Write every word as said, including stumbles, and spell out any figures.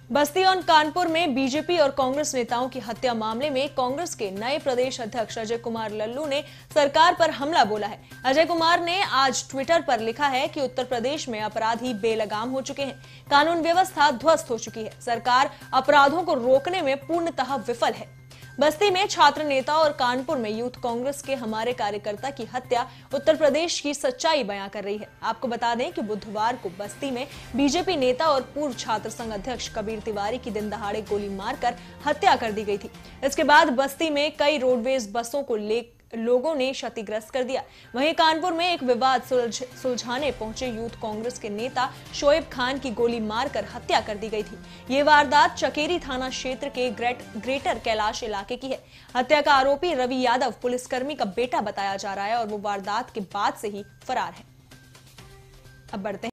बस्ती और कानपुर में बीजेपी और कांग्रेस नेताओं की हत्या मामले में कांग्रेस के नए प्रदेश अध्यक्ष अजय कुमार लल्लू ने सरकार पर हमला बोला है। अजय कुमार ने आज ट्विटर पर लिखा है कि उत्तर प्रदेश में अपराधी बेलगाम हो चुके हैं, कानून व्यवस्था ध्वस्त हो चुकी है, सरकार अपराधों को रोकने में पूर्णतः विफल है। बस्ती में छात्र नेता और कानपुर में यूथ कांग्रेस के हमारे कार्यकर्ता की हत्या उत्तर प्रदेश की सच्चाई बयां कर रही है। आपको बता दें कि बुधवार को बस्ती में बीजेपी नेता और पूर्व छात्र संघ अध्यक्ष कबीर तिवारी की दिन दहाड़े गोली मारकर हत्या कर दी गई थी। इसके बाद बस्ती में कई रोडवेज बसों को ले लोगों ने क्षतिग्रस्त कर दिया। वहीं कानपुर में एक विवाद सुलझाने पहुंचे यूथ कांग्रेस के नेता शोएब खान की गोली मारकर हत्या कर दी गई थी। ये वारदात चकेरी थाना क्षेत्र के ग्रेट, ग्रेटर कैलाश इलाके की है। हत्या का आरोपी रवि यादव पुलिसकर्मी का बेटा बताया जा रहा है और वो वारदात के बाद से ही फरार है। अब बढ़ते हैं